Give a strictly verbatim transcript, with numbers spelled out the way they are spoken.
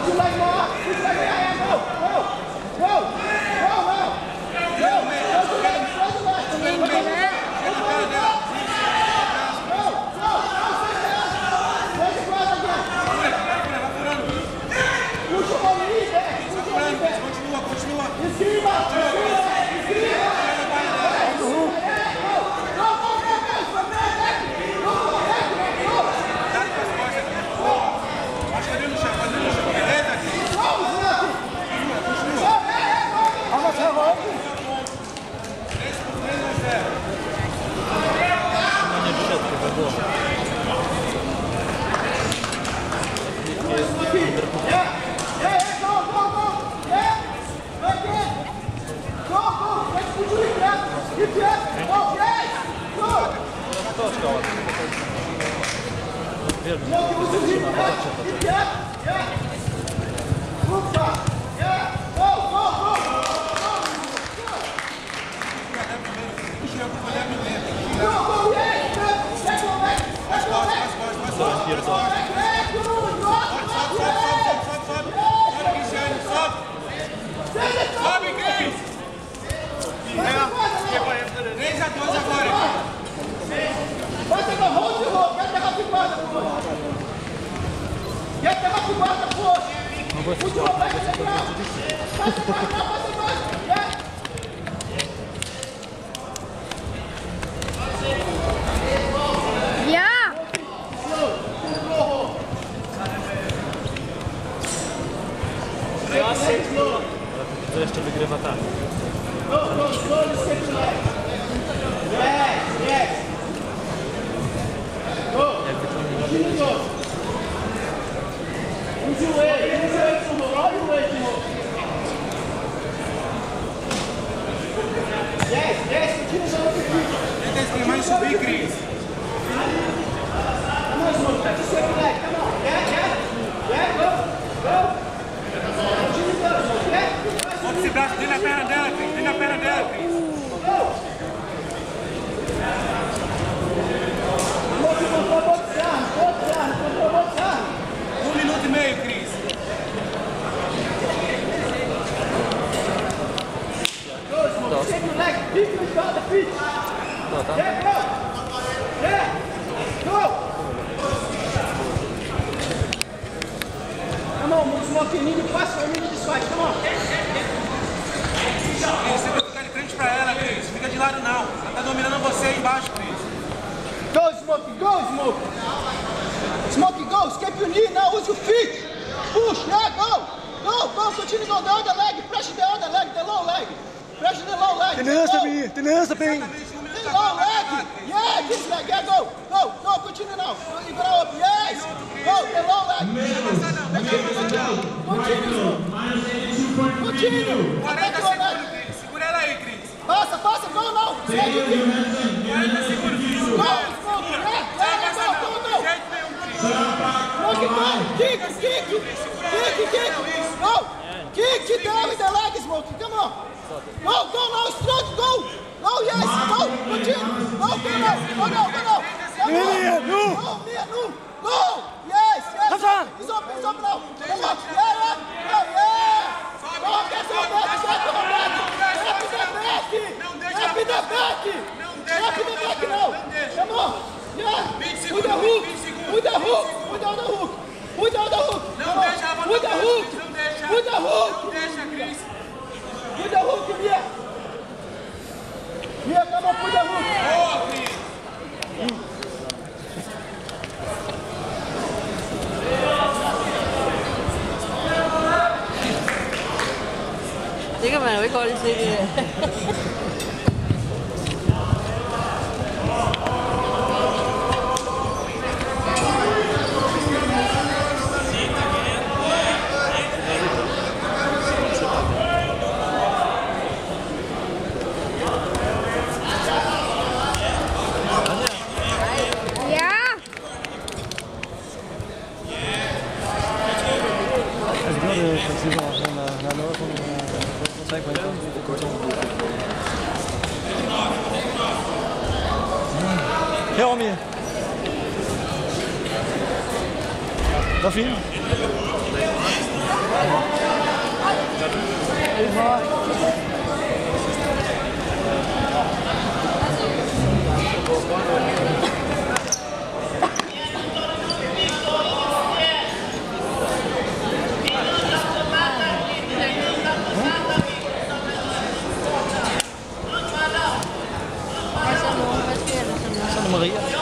Jeszcze wygrywa tak. Tem mais subir, Cris. Bota esse braço dentro da perna dela, Cris. Dentro da perna dela, Cris. Um minuto e meio, Cris. Come on, smoke in the pass for me this fight. Come on. Você vai ficar de frente pra ela, Cris. Fica de lado não. Ela tá dominando você aí embaixo, Cris. Go, Smoke, go, Smoke. Smoke, go. Escape your knee now. Use your feet. Push, yeah, go. Go, go. Continue go. The other leg. Pressure the other leg, the low leg. Pressure the low leg. Tenança, bem. Tenança, bem. The low leg. Yeah, this leg. Yeah, go. Go, go. Continue now. You go up. Yes. Go, the low leg. Continue. Continue. quarenta segundos, Cris. Segura ela aí, Cris. Passa, passa. Go now. quarenta segundos, Cris. Go, Smoke. Yeah, yeah, go, go, go. Smoke, go. Kick, kick. Kick, kick. Go. Kick down with the leg, Smoke. Come on. Go, go now. Strong, go. Go, yes. Go. Continue. Go, go now. Go now, go now. Mia, no. Go, Mia, no. Go. Yes, yes. Come on. He's up, he's up now. Come on. Yeah, yeah. Go, yeah. Go, get the back, get the back. Get the back. Get the back. Get the back now. Come on. Yeah. With the hook. With the hook. With the other hook. With the other hook. Não deixa ela With the hook. Não deixa. With the hook. Não deixa, Cris. With the hook, Mia. Mia, come on, with the hook. Boa, Cris. Chứ các bạn phải coi đi xê kìa. Her, Mia. Tá fino. Hvad siger du? Hvad sker der sådan noget? Maria.